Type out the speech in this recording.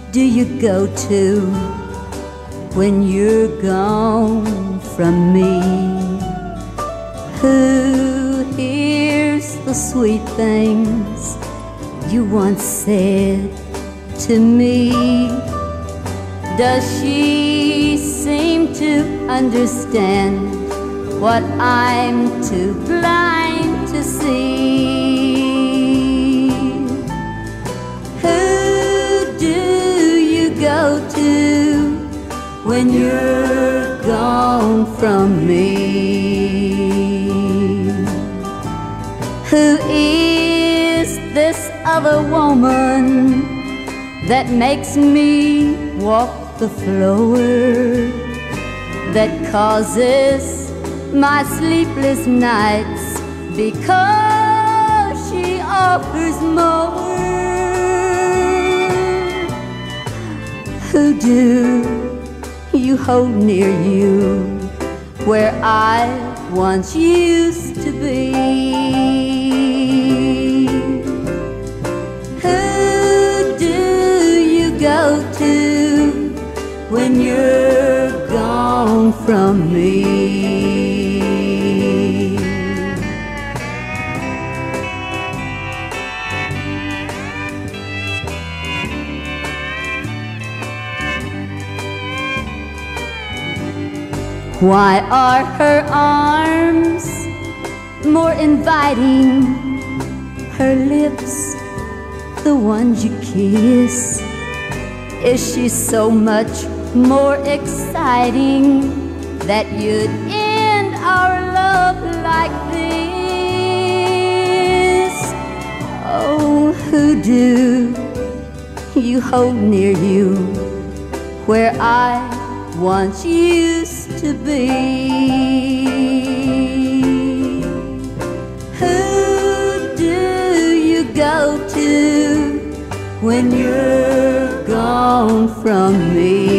do you go to when you're gone from me? Who hears the sweet things you once said to me? Does she seem to understand what I'm too blind to see? Who do you go to when you're gone from me? Who is this other woman that makes me walk the floor, that causes my sleepless nights because she offers more? Who do you hold near you where I once used to be? Who do you go to when you're gone from me? Why are her arms more inviting, her lips the ones you kiss? Is she so much more exciting that you'd end our love like this? Oh, who do you hold near you where I once used to be? Who do you go to when you're gone from me?